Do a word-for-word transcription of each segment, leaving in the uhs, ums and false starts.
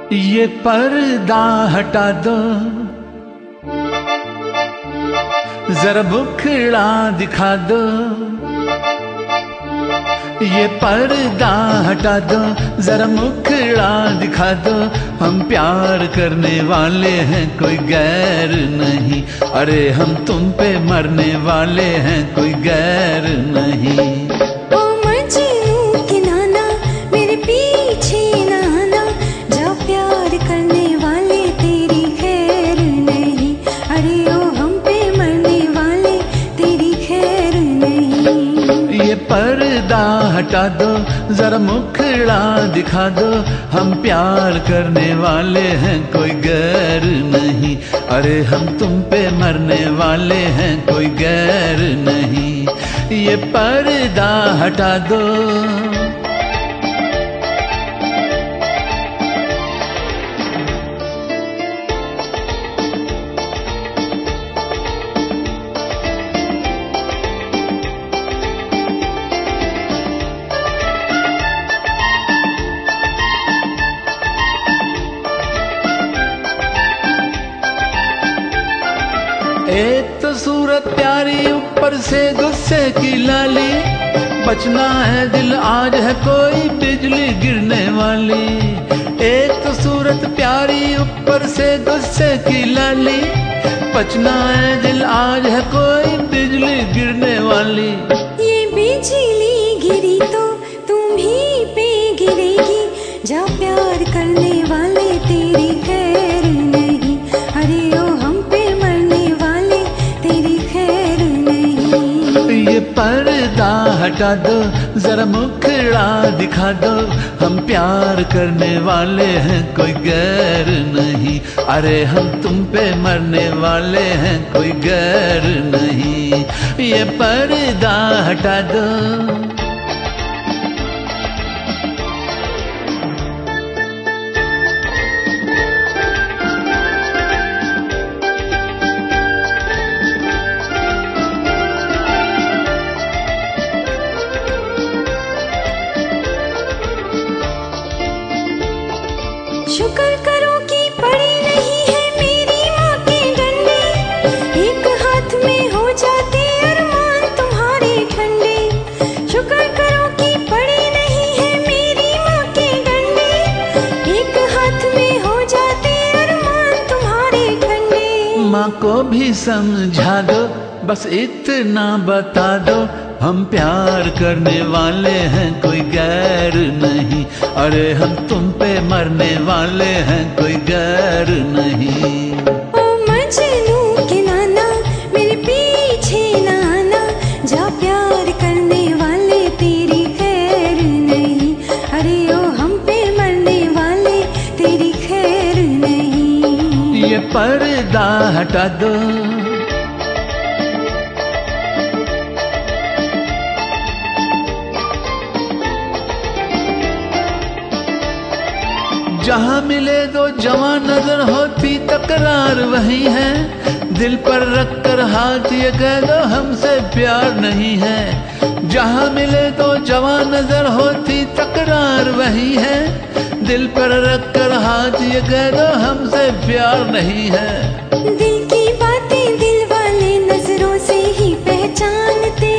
ये पर्दा हटा दो, जरा मुखड़ा दिखा दो। ये पर्दा हटा दो, जरा मुखड़ा दिखा दो। हम प्यार करने वाले हैं, कोई गैर नहीं। अरे हम तुम पे मरने वाले हैं, कोई गैर नहीं। ओ मजनू के नाना मेरे पीछे ना आना, जा प्यार करने वाले तेरी खैर नहीं। अरे ओ हम पे मरने वाले तेरी खैर नहीं। ये पर्दा हटा दो, जरा मुखड़ा दिखा दो। हम प्यार करने वाले हैं, कोई गैर नहीं। अरे हम तुम पे मरने वाले हैं, कोई गैर नहीं। ये पर्दा हटा दो। एक तो सूरत प्यारी, ऊपर से गुस्से की लाली। बचना है दिल, आज है कोई बिजली गिरने वाली। एक तो सूरत प्यारी, ऊपर से गुस्से की लाली। बचना है दिल, आज है कोई बिजली गिरने वाली। ये बिजली गिरी तो तुम ही पे गिरेगी, जा प्यार करने वाले तेरी खैर नहीं। अरे ओ हम पे मरने वाले तेरी खैर नहीं। ये पर्दा हटा दो, जरा मुखड़ा दिखा दो। हम प्यार करने वाले हैं, कोई गैर नहीं। अरे हम तुम पे मरने वाले हैं, कोई गैर नहीं। ये पर्दा हटा दो। शुक्र करो कि पड़ी नहीं है मेरी माँ के डंडे, एक हाथ में हो जाते अरमान तुम्हारे ठंडे। शुक्र करो कि पड़ी नहीं है मेरी माँ के डंडे, एक हाथ में हो जाते अरमान तुम्हारे ठंडे। माँ को भी समझा दो, बस इतना बता दो। हम प्यार करने वाले हैं, कोई गैर नहीं। अरे हम तुम पे मरने वाले हैं, कोई गैर नहीं। ओ मजनू के नाना मेरे पीछे ना आना, जा प्यार करने वाले तेरी खैर नहीं। अरे ओ हम पे मरने वाले तेरी खैर नहीं। ये पर्दा हटा दो। जहाँ मिले दो जवां नजर होती तकरार वही है। दिल पर रख कर हाथ ये कह दो हमसे प्यार नहीं है। जहाँ मिले दो जवां नजर होती तकरार वही है। दिल पर रख कर हाथ ये कह दो हमसे प्यार नहीं है। दिल की बातें दिल वाले नजरों से ही पहचानते।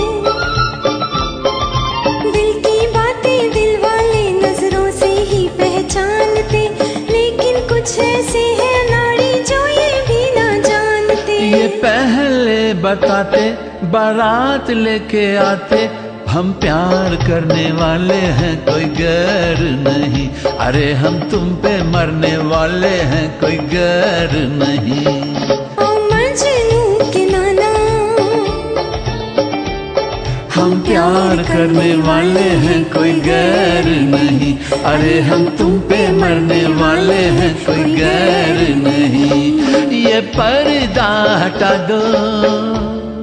दिल की बातें दिल वाले नजरों से ही पहचानते, लेकिन कुछ ऐसे हैं नाड़ी जो ये भी ना जानते। ये पहले बताते, बारात लेके आते। हम प्यार करने वाले हैं, कोई गैर नहीं। अरे हम तुम पे मरने वाले हैं, कोई गैर नहीं। ओ मजनू के नाना हम प्यार करने वाले हैं, कोई गैर नहीं। अरे हम तुम पे मरने वाले हैं, कोई गैर नहीं। ये पर्दा हटा दो।